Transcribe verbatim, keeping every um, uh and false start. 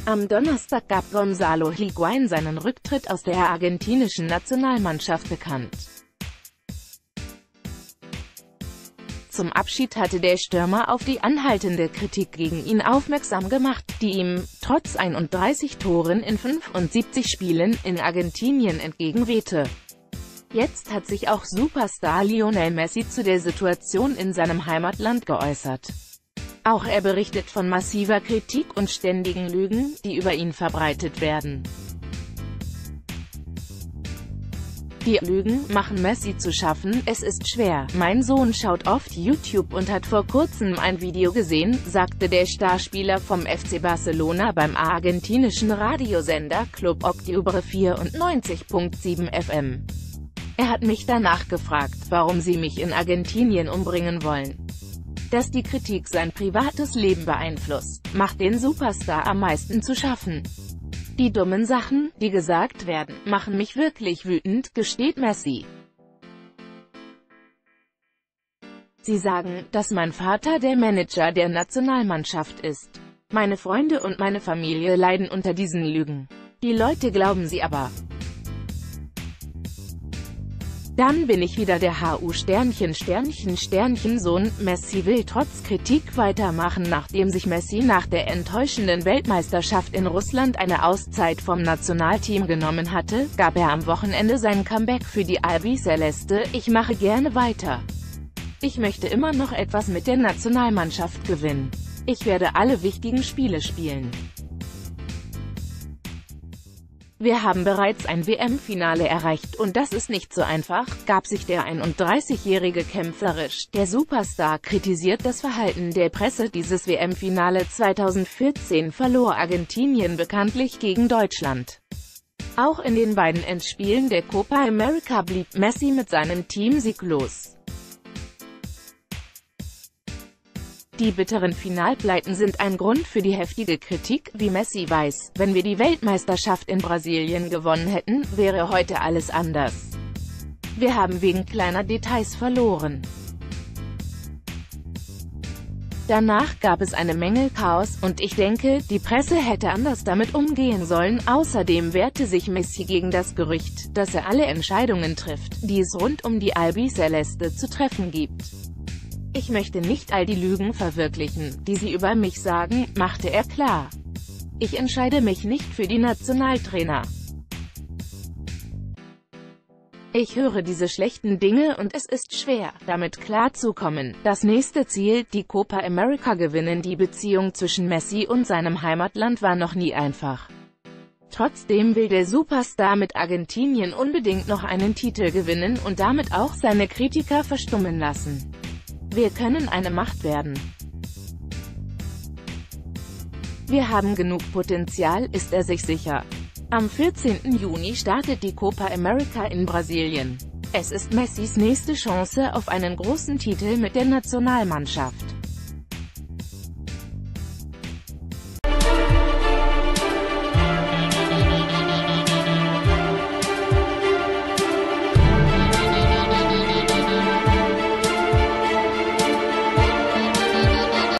Am Donnerstag gab Gonzalo Higuaín seinen Rücktritt aus der argentinischen Nationalmannschaft bekannt. Zum Abschied hatte der Stürmer auf die anhaltende Kritik gegen ihn aufmerksam gemacht, die ihm, trotz einunddreißig Toren in fünfundsiebzig Spielen, in Argentinien entgegenwehte. Jetzt hat sich auch Superstar Lionel Messi zu der Situation in seinem Heimatland geäußert. Auch er berichtet von massiver Kritik und ständigen Lügen, die über ihn verbreitet werden. Die Lügen machen Messi zu schaffen, es ist schwer. Mein Sohn schaut oft YouTube und hat vor kurzem ein Video gesehen, sagte der Starspieler vom F C Barcelona beim argentinischen Radiosender Club Octubre vierundneunzig Komma sieben F M. Er hat mich danach gefragt, warum sie mich in Argentinien umbringen wollen. Dass die Kritik sein privates Leben beeinflusst, macht den Superstar am meisten zu schaffen. Die dummen Sachen, die gesagt werden, machen mich wirklich wütend, gesteht Messi. Sie sagen, dass mein Vater der Manager der Nationalmannschaft ist. Meine Freunde und meine Familie leiden unter diesen Lügen. Die Leute glauben sie aber. Dann bin ich wieder der H U Sternchen Sternchen Sternchen Sohn. Messi will trotz Kritik weitermachen. Nachdem sich Messi nach der enttäuschenden Weltmeisterschaft in Russland eine Auszeit vom Nationalteam genommen hatte, gab er am Wochenende sein Comeback für die Albiceleste. Ich mache gerne weiter. Ich möchte immer noch etwas mit der Nationalmannschaft gewinnen. Ich werde alle wichtigen Spiele spielen. Wir haben bereits ein W M-Finale erreicht und das ist nicht so einfach, gab sich der einunddreißigjährige kämpferisch. Der Superstar kritisiert das Verhalten der Presse. Dieses W M-Finale zweitausendvierzehn verlor Argentinien bekanntlich gegen Deutschland. Auch in den beiden Endspielen der Copa América blieb Messi mit seinem Team sieglos. Die bitteren Finalpleiten sind ein Grund für die heftige Kritik, wie Messi weiß. Wenn wir die Weltmeisterschaft in Brasilien gewonnen hätten, wäre heute alles anders. Wir haben wegen kleiner Details verloren. Danach gab es eine Menge Chaos, und ich denke, die Presse hätte anders damit umgehen sollen. Außerdem wehrte sich Messi gegen das Gerücht, dass er alle Entscheidungen trifft, die es rund um die Albiceleste zu treffen gibt. Ich möchte nicht all die Lügen verwirklichen, die sie über mich sagen, machte er klar. Ich entscheide mich nicht für die Nationaltrainer. Ich höre diese schlechten Dinge und es ist schwer, damit klarzukommen. Das nächste Ziel, die Copa América gewinnen. Die Beziehung zwischen Messi und seinem Heimatland war noch nie einfach. Trotzdem will der Superstar mit Argentinien unbedingt noch einen Titel gewinnen und damit auch seine Kritiker verstummen lassen. Wir können eine Macht werden. Wir haben genug Potenzial, ist er sich sicher. Am vierzehnten Juni startet die Copa América in Brasilien. Es ist Messis nächste Chance auf einen großen Titel mit der Nationalmannschaft.